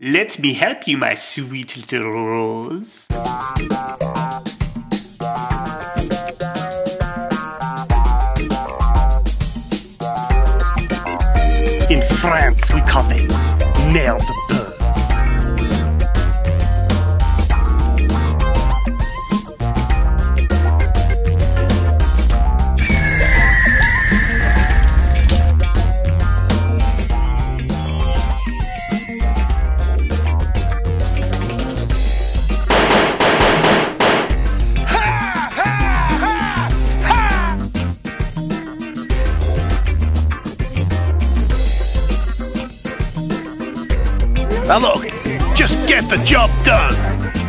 Let me help you, my sweet little rose. In France, we call them merde de bœufs. Now look, just get the job done.